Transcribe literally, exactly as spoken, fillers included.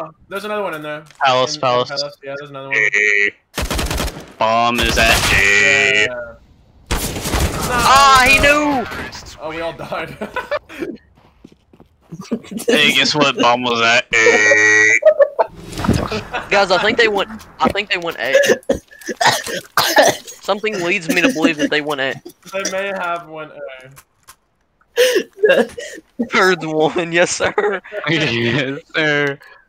Oh, there's another one in there. Palace, in, palace. In palace. Yeah, there's another one. A. Bomb is at A. Yeah. No, Ah, he no. knew! Oh, we all died. Hey, guess what? Bomb was at A. Guys, I think they went. I think they went A. Something leads me to believe that they went A. They may have one A. Turds won, yes sir. Yes, sir.